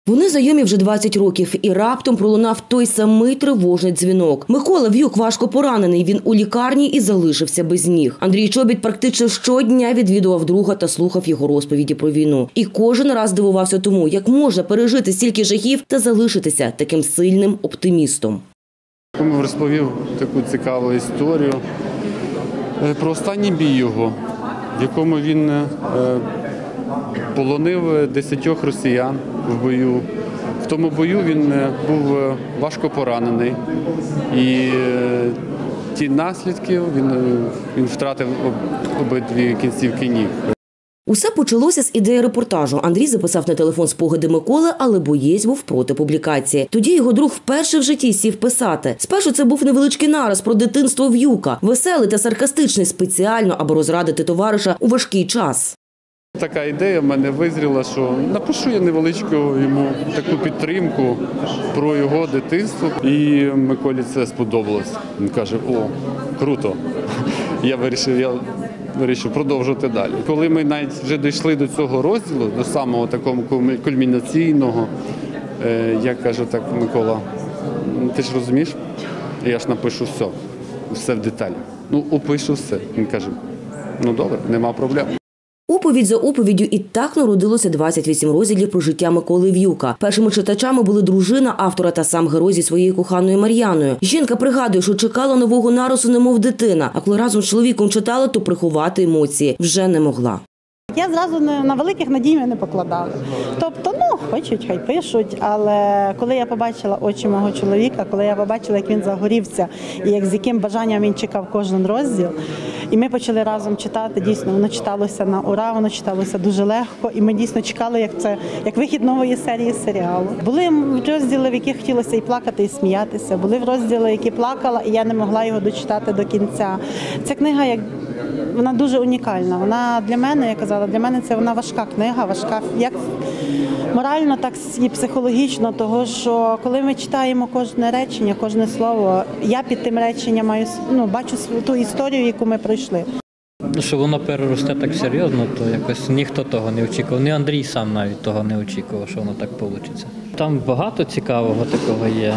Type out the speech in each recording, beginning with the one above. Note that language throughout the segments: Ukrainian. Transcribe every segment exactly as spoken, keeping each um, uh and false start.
Вони знайомі вже двадцять років, і раптом пролунав той самий тривожний дзвінок. Микола В'юк важко поранений, він у лікарні і залишився без ніг. Андрій Чобіт практично щодня відвідував друга та слухав його розповіді про війну. І кожен раз дивувався тому, як можна пережити стільки жахів та залишитися таким сильним оптимістом. Він розповів таку цікаву історію про останній бій його, в якому він полонив десятьох росіян в бою. В тому бою він був важко поранений, і ті наслідки він, він втратив обидві кінцівки ніг. Усе почалося з ідеї репортажу. Андрій записав на телефон спогади Миколи, але боєць був проти публікації. Тоді його друг вперше в житті сів писати. Спершу це був невеличкий нарис про дитинство В'юка. Веселий та саркастичний спеціально, аби розрадити товариша у важкий час. Така ідея в мене визріла, що напишу я невеличку йому таку підтримку про його дитинство. І Миколі це сподобалось. Він каже, о, круто. Я вирішив, я вирішив продовжувати далі. Коли ми навіть вже дійшли до цього розділу, до самого такого кульмінаційного, я кажу так, Микола, ти ж розумієш, я ж напишу все, все в деталі. Ну, опишу все. Він каже, ну добре, нема проблем. Оповідь за оповіддю і так народилося двадцять вісім розділів про життя Миколи В'юка. Першими читачами були дружина автора та сам герой зі своєю коханою Мар'яною. Жінка пригадує, що чекала нового нарису немов дитина, а коли разом з чоловіком читала, то приховати емоції вже не могла. Я зразу на великих надій не покладала. Тобто, ну, хочуть, хай пишуть, але коли я побачила очі мого чоловіка, коли я побачила, як він загорівся і як з яким бажанням він чекав кожен розділ, і ми почали разом читати, дійсно, воно читалося на ура, воно читалося дуже легко, і ми дійсно чекали, як це, як вихід нової серії серіалу. Були розділи, в яких хотілося і плакати, і сміятися, були розділи, які плакала, і я не могла його дочитати до кінця. Ця книга, як вона дуже унікальна. Вона для мене, я казала, для мене це вона важка книга, важка як морально, так і психологічно, того, що коли ми читаємо кожне речення, кожне слово, я під тим реченням маю, ну, бачу ту історію, яку ми пройшли. Що воно переросте так серйозно, то якось ніхто того не очікував. Ні Андрій сам навіть того не очікував, що воно так вийде. Там багато цікавого такого є.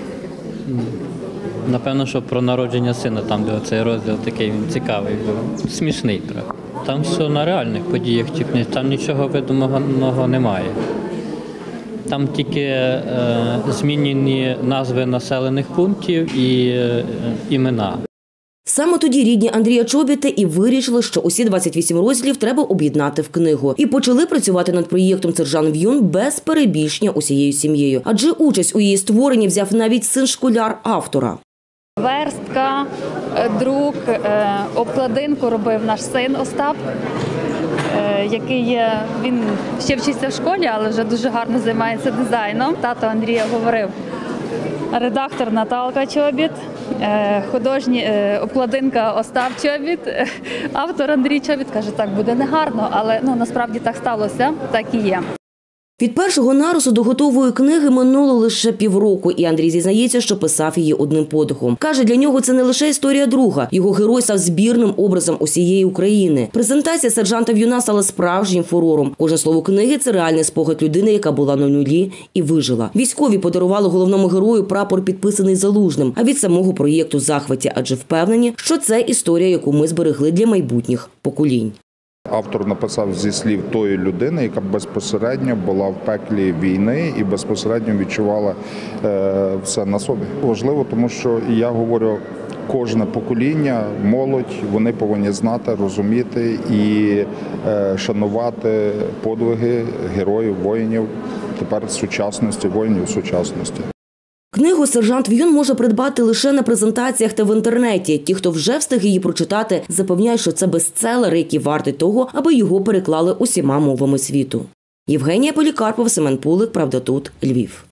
Напевно, що про народження сина, там, де цей розділ такий він цікавий, смішний. Там все на реальних подіях, там нічого видуманого немає. Там тільки е, змінені назви населених пунктів і е, імена. Саме тоді рідні Андрія Чобіта і вирішили, що усі двадцять вісім розділів треба об'єднати в книгу. І почали працювати над проєктом «Сержант В'юн» без перебільшення усією сім'єю. Адже участь у її створенні взяв навіть син-школяр автора. Верстка, друк, обкладинку робив наш син Остап, який є, він ще вчиться в школі, але вже дуже гарно займається дизайном. Тато Андрія говорив, редактор Наталка Чобіт, художня обкладинка Остап Чобіт, автор Андрій Чобіт. Каже, так буде негарно, але ну, насправді так сталося, так і є. Від першого нарису до готової книги минуло лише півроку, і Андрій зізнається, що писав її одним подихом. Каже, для нього це не лише історія друга. Його герой став збірним образом усієї України. Презентація сержанта В'юна стала справжнім фурором. Кожне слово книги – це реальний спогад людини, яка була на нулі і вижила. Військові подарували головному герою прапор, підписаний Залужним, а від самого проєкту захваті, адже впевнені, що це історія, яку ми зберегли для майбутніх поколінь. Автор написав зі слів тої людини, яка безпосередньо була в пеклі війни і безпосередньо відчувала е, все на собі. Важливо, тому що я говорю, кожне покоління, молодь, вони повинні знати, розуміти і е, шанувати подвиги героїв, воїнів тепер сучасності, воїнів сучасності. Книгу «Сержант В'юн» може придбати лише на презентаціях та в інтернеті. Ті, хто вже встиг її прочитати, запевняють, що це бестселер, який вартий того, аби його переклали усіма мовами світу. Євгенія Полікарпова, Семен Пулик, «Правда тут», Львів.